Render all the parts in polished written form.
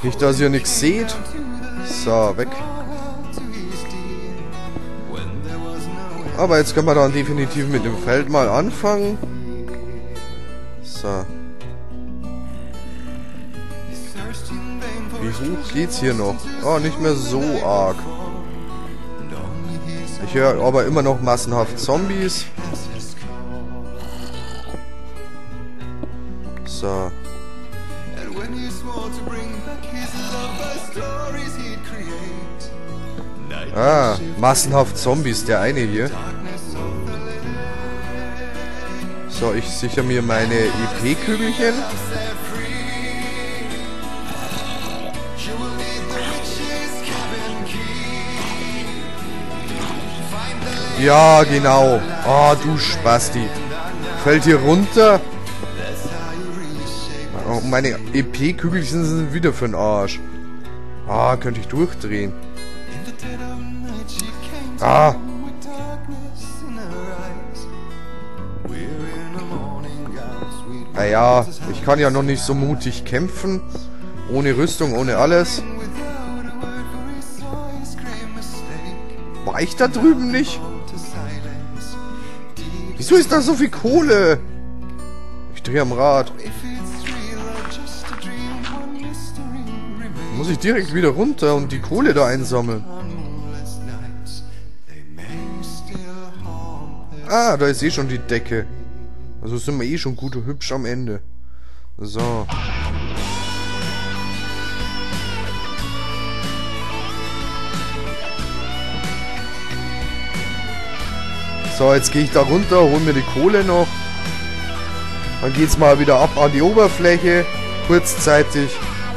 Nicht, dass ihr nichts seht. So, weg. Aber jetzt können wir dann definitiv mit dem Feld mal anfangen. So. Wie hoch geht's hier noch? Oh, nicht mehr so arg. Ich höre aber immer noch massenhaft Zombies. So. Ah, massenhaft Zombies, der eine hier. So, ich sichere mir meine EP-Kügelchen. Ja, genau. Oh, du Spasti. Fällt hier runter. Oh, meine EP-Kügelchen sind wieder für den Arsch. Ah, könnte ich durchdrehen. Ah. Naja, ich kann ja noch nicht so mutig kämpfen. Ohne Rüstung, ohne alles. War ich da drüben nicht? Wieso ist da so viel Kohle? Ich drehe am Rad. Muss ich direkt wieder runter und die Kohle da einsammeln. Ah, da ist eh schon die Decke. Also sind wir eh schon gut und hübsch am Ende. So. So, jetzt gehe ich da runter, hole mir die Kohle noch. Dann geht's mal wieder ab an die Oberfläche. Kurzzeitig.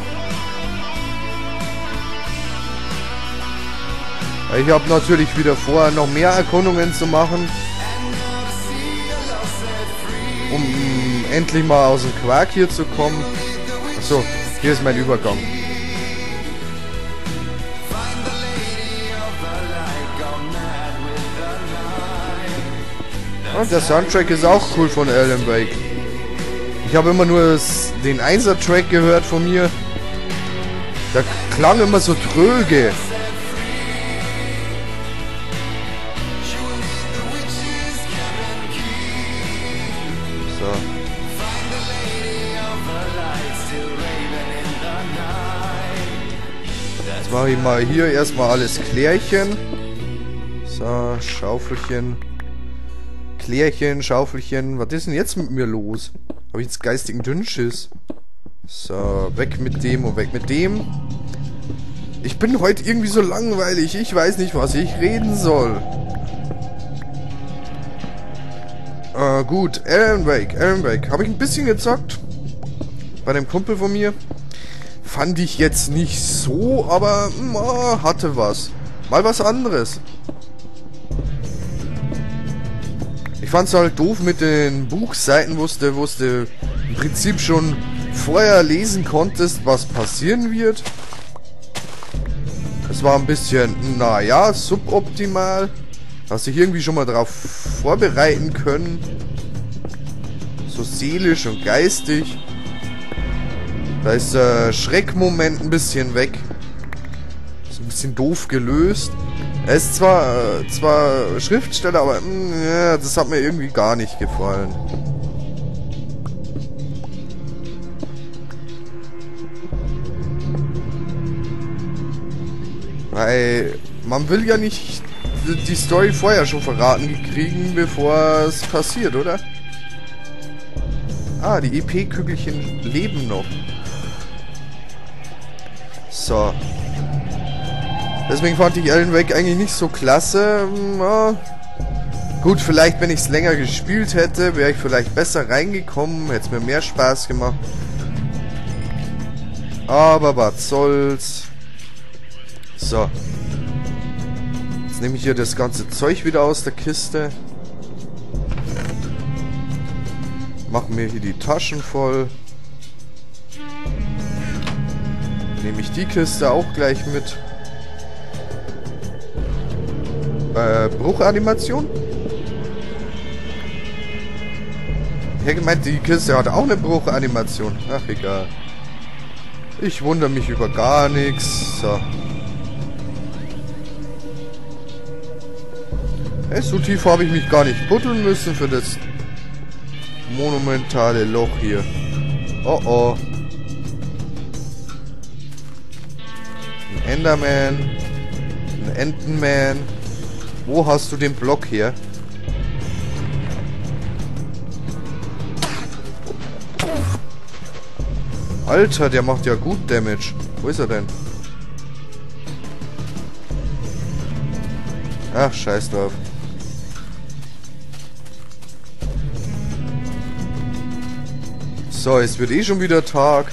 Ich habe natürlich wieder vor, noch mehr Erkundungen zu machen. Um endlich mal aus dem Quark hier zu kommen. Achso, hier ist mein Übergang. Und der Soundtrack ist auch cool von Alan Wake. Ich habe immer nur den 1er-Track gehört von mir. Der klang immer so tröge. So. Jetzt mache ich mal hier erstmal alles Klärchen. So, Schaufelchen. Klärchen, Schaufelchen. Was ist denn jetzt mit mir los? Habe ich jetzt geistigen Dünnschiss? So, weg mit dem und weg mit dem. Ich bin heute irgendwie so langweilig. Ich weiß nicht, was ich reden soll. Gut. Alan Wake. Habe ich ein bisschen gezockt. Bei dem Kumpel von mir. Fand ich jetzt nicht so, aber hatte was. Mal was anderes. Ich fand's halt doof mit den Buchseiten, wo du im Prinzip schon vorher lesen konntest, was passieren wird. Es war ein bisschen, naja, suboptimal. Hast dich irgendwie schon mal darauf vorbereiten können. So seelisch und geistig. Da ist der Schreckmoment ein bisschen weg. Ist ein bisschen doof gelöst. Er ist zwar Schriftsteller, aber ja, das hat mir irgendwie gar nicht gefallen. Weil man will ja nicht die Story vorher schon verraten kriegen, bevor es passiert, oder? Ah, die EP-Kügelchen leben noch. So. Deswegen fand ich Alan Wake eigentlich nicht so klasse. Gut, vielleicht wenn ich es länger gespielt hätte, wäre ich vielleicht besser reingekommen, hätte es mir mehr Spaß gemacht. Aber was soll's. So. Jetzt nehme ich hier das ganze Zeug wieder aus der Kiste. Machen mir hier die Taschen voll. Nehme ich die Kiste auch gleich mit. Bruchanimation? Ich hätte gemeint, die Kiste hat auch eine Bruchanimation. Ach, egal. Ich wundere mich über gar nichts. So. Hey, so tief habe ich mich gar nicht buddeln müssen für das monumentale Loch hier. Oh oh. Ein Enderman. Ein Entenman. Wo hast du den Block her? Alter, der macht ja gut Damage. Wo ist er denn? Ach, scheiß drauf. So, es wird eh schon wieder Tag.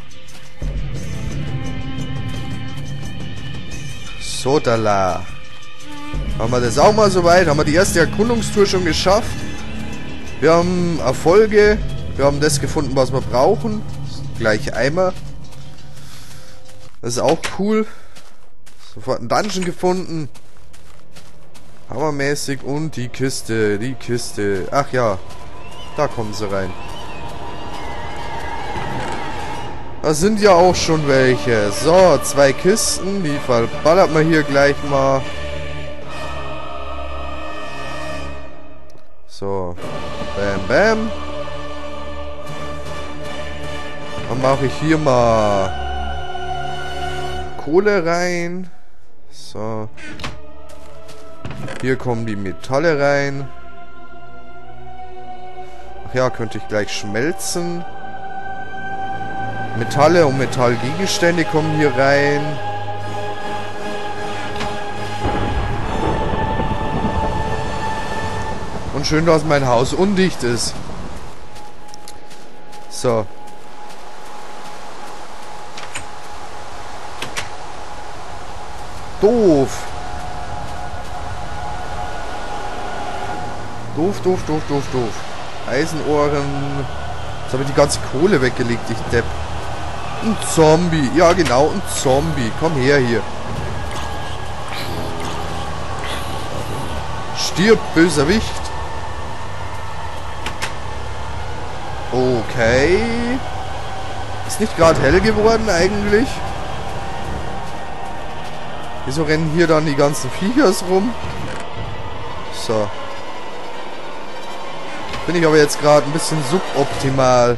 So, da. Haben wir das auch mal soweit? Haben wir die erste Erkundungstour schon geschafft? Wir haben Erfolge. Wir haben das gefunden, was wir brauchen. Gleich Eimer. Das ist auch cool. Sofort einen Dungeon gefunden. Hammermäßig. Und die Kiste. Die Kiste. Ach ja. Da kommen sie rein. Da sind ja auch schon welche. So, 2 Kisten. Die verballert man hier gleich mal. So. Bam, bam. Dann mache ich hier mal Kohle rein. So. Hier kommen die Metalle rein. Ach ja, könnte ich gleich schmelzen. Metalle und Metallgegenstände kommen hier rein. Und schön, dass mein Haus undicht ist. So. Doof. Doof, doof, doof, doof, doof. Eisenohren. Jetzt habe ich die ganze Kohle weggelegt, ich Depp. Ein Zombie. Ja, genau, ein Zombie. Komm her hier. Stirb, Bösewicht. Okay. Ist nicht gerade hell geworden eigentlich? Wieso rennen hier dann die ganzen Viechers rum? So. Bin ich aber jetzt gerade ein bisschen suboptimal.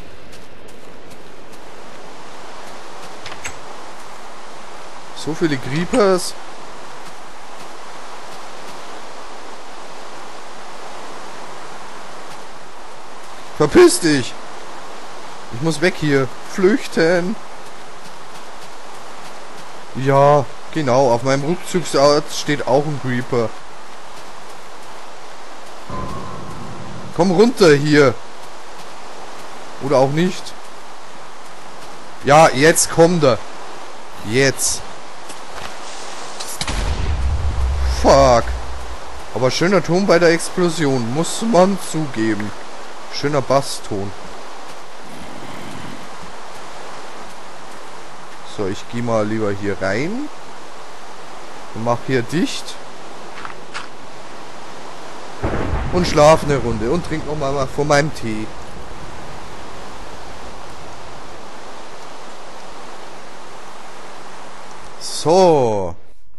So viele Creepers. Verpiss dich! Ich muss weg hier. Flüchten. Ja, genau. Auf meinem Rückzugsort steht auch ein Creeper. Komm runter hier. Oder auch nicht. Ja, jetzt kommt er. Jetzt. Fuck. Aber schöner Ton bei der Explosion. Muss man zugeben. Schöner Basston. So, ich gehe mal lieber hier rein. Und mach hier dicht. Und schlaf eine Runde. Und trink noch mal von meinem Tee. So.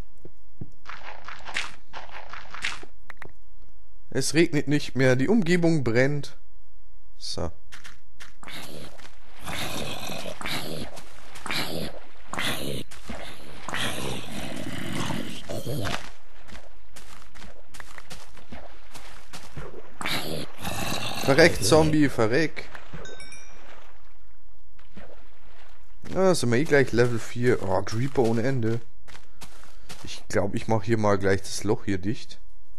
Es regnet nicht mehr. Die Umgebung brennt. So. Verreck, Zombie, verreck. Ja, sind wir eh gleich Level 4. Oh, Creeper ohne Ende. Ich glaube, ich mache hier mal gleich das Loch hier dicht.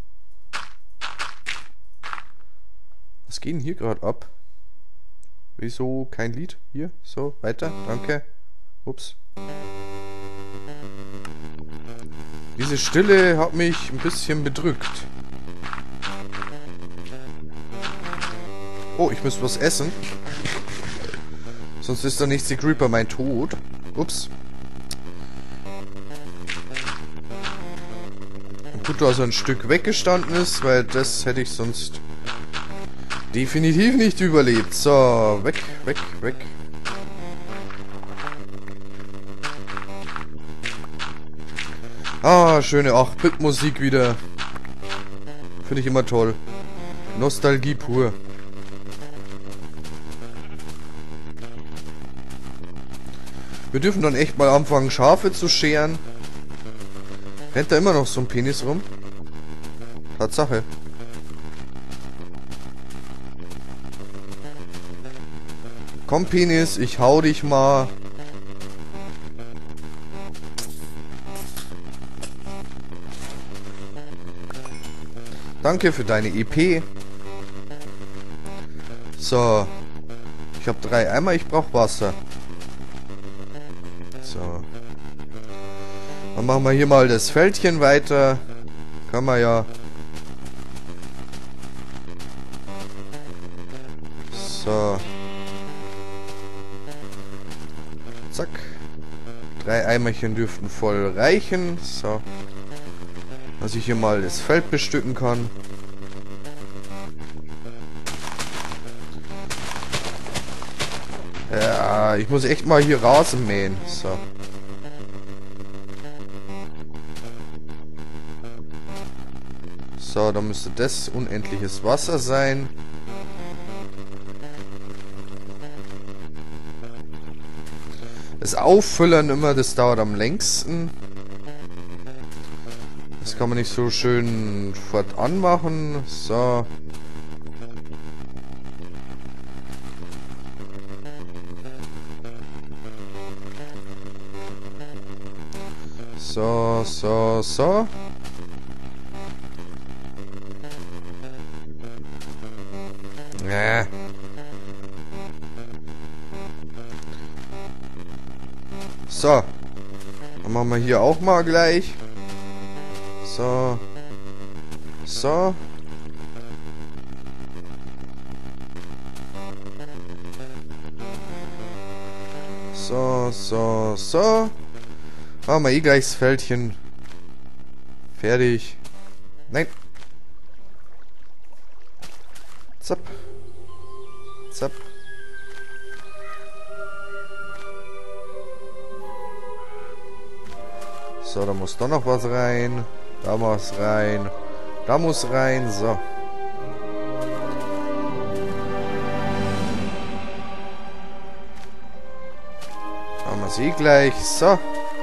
Was geht denn hier gerade ab? Wieso kein Lied? Hier, so, weiter, danke. Ups. Diese Stille hat mich ein bisschen bedrückt. Oh, ich muss was essen. Sonst ist der nächste Creeper mein Tod. Ups. Gut, dass er ein Stück weggestanden ist, weil das hätte ich sonst definitiv nicht überlebt. So, weg, weg, weg. Ah, schöne 8-Bit-Musik wieder. Finde ich immer toll. Nostalgie pur. Wir dürfen dann echt mal anfangen, Schafe zu scheren. Rennt da immer noch so ein Penis rum? Tatsache. Komm, Penis, ich hau dich mal. Danke für deine EP. So. Ich habe 3 Eimer, ich brauche Wasser. So. Dann machen wir hier mal das Feldchen weiter. Können wir ja. So. Zack. 3 Eimerchen dürften voll reichen. So. Dass ich hier mal das Feld bestücken kann. Ja, ich muss echt mal hier Rasen mähen. So. So, dann müsste das unendliches Wasser sein. Das Auffüllen immer, das dauert am längsten. Das kann man nicht so schön fortan machen. So. So. So. Dann machen wir hier auch mal gleich. So. So. So. Machen wir eh gleich das Feldchen. Fertig. Nein. Zapp. Zapp. So, da muss doch noch was rein. Da muss rein. Da muss rein. So. Haben wir sie gleich. So.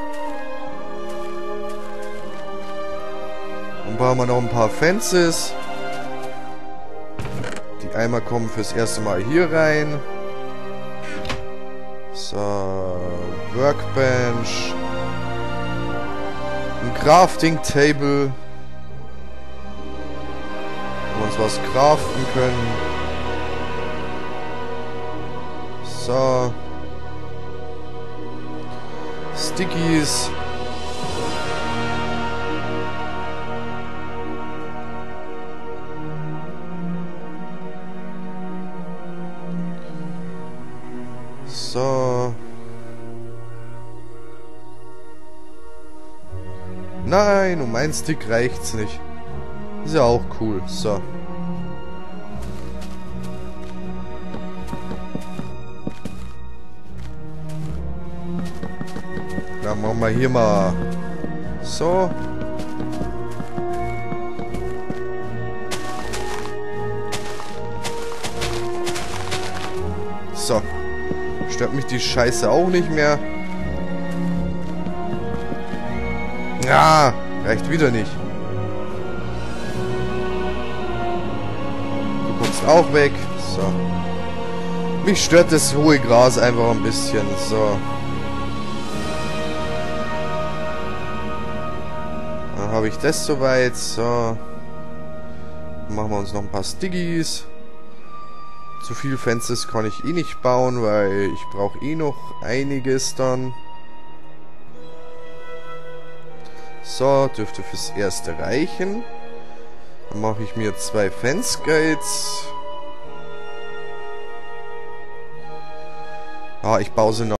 Dann brauchen wir noch ein paar Fences. Die Eimer kommen fürs erste Mal hier rein. So. Workbench. Ein Crafting Table. Wo wir uns was craften können. So. Stickies. So. Nein, um einen Stick reicht's nicht. Ist ja auch cool. So. Dann machen wir hier mal so. So. Stört mich die Scheiße auch nicht mehr. Ja, reicht wieder nicht. Du kommst auch weg. So. Mich stört das hohe Gras einfach ein bisschen. So. Dann habe ich das soweit. So. Dann machen wir uns noch ein paar Stickies. Zu viel Fences kann ich eh nicht bauen, weil ich brauche eh noch einiges dann. So, dürfte fürs erste reichen. Dann mache ich mir 2 Fence Gates. Ah, ich baue sie noch.